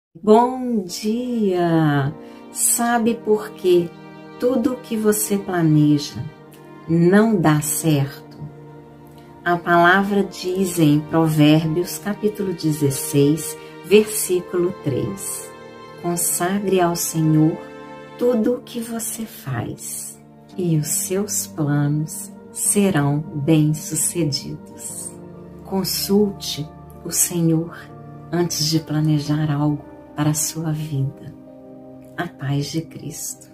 Bom dia! Sabe por que tudo que você planeja não dá certo? A palavra diz em Provérbios capítulo 16, versículo 3. Consagre ao Senhor tudo o que você faz e os seus planos serão bem-sucedidos. Consulte o Senhor antes de planejar algo para a sua vida. A paz de Cristo.